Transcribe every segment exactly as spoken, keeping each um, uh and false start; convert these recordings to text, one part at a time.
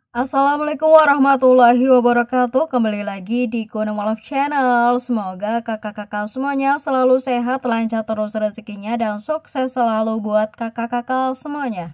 Assalamualaikum warahmatullahi wabarakatuh. Kembali lagi di Kunomolov Channel. Semoga kakak-kakak semuanya selalu sehat, lancar terus rezekinya, dan sukses selalu buat kakak-kakak semuanya.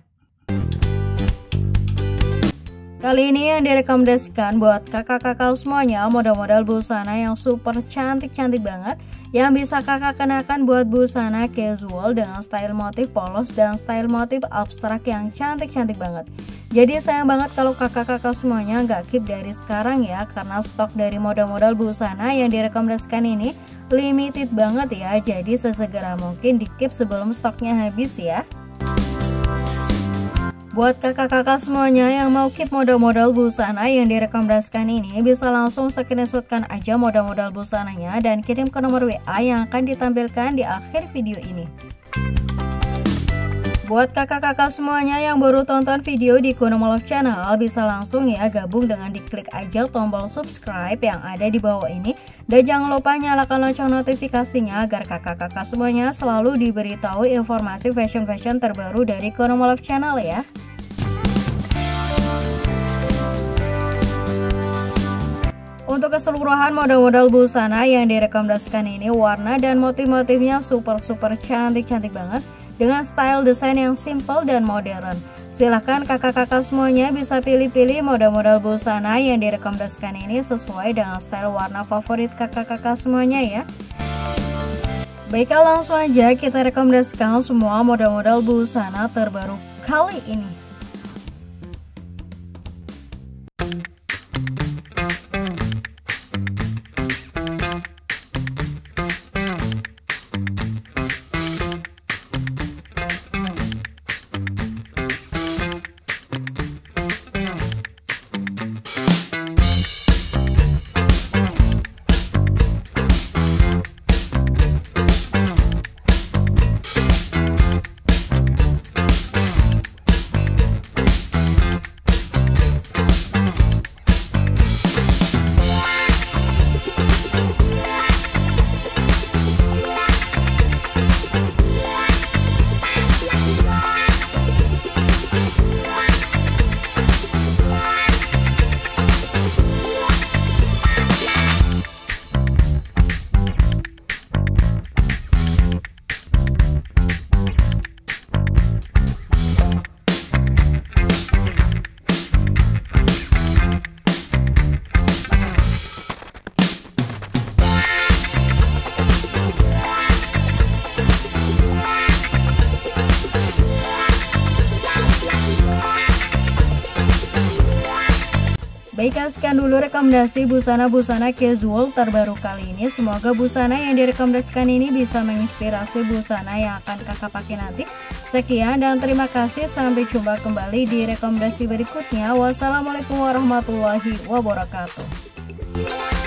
Kali ini yang direkomendasikan buat kakak-kakak semuanya model-model busana yang super cantik-cantik banget, yang bisa kakak kenakan buat busana casual dengan style motif polos dan style motif abstrak yang cantik-cantik banget. Jadi sayang banget kalau kakak-kakak semuanya nggak keep dari sekarang ya, karena stok dari model-model busana yang direkomendasikan ini limited banget ya. Jadi sesegera mungkin di keep sebelum stoknya habis ya. Buat kakak-kakak semuanya yang mau keep model-model busana yang direkomendasikan ini, bisa langsung screenshotkan aja model-model busananya dan kirim ke nomor W A yang akan ditampilkan di akhir video ini. Buat kakak-kakak semuanya yang baru tonton video di Kunomolov Channel, bisa langsung ya gabung dengan diklik aja tombol subscribe yang ada di bawah ini. Dan jangan lupa nyalakan lonceng notifikasinya agar kakak-kakak semuanya selalu diberitahu informasi fashion-fashion terbaru dari Kunomolov Channel ya. Untuk keseluruhan model-model busana yang direkomendasikan ini, warna dan motif-motifnya super-super cantik-cantik banget dengan style desain yang simple dan modern. Silahkan kakak-kakak semuanya bisa pilih-pilih model-model busana yang direkomendasikan ini sesuai dengan style warna favorit kakak-kakak semuanya ya. Baiklah, langsung aja kita rekomendasikan semua model-model busana terbaru kali ini. Baiklah, sekian dulu rekomendasi busana-busana casual terbaru kali ini. Semoga busana yang direkomendasikan ini bisa menginspirasi busana yang akan kakak pakai nanti. Sekian dan terima kasih, sampai jumpa kembali di rekomendasi berikutnya. Wassalamualaikum warahmatullahi wabarakatuh.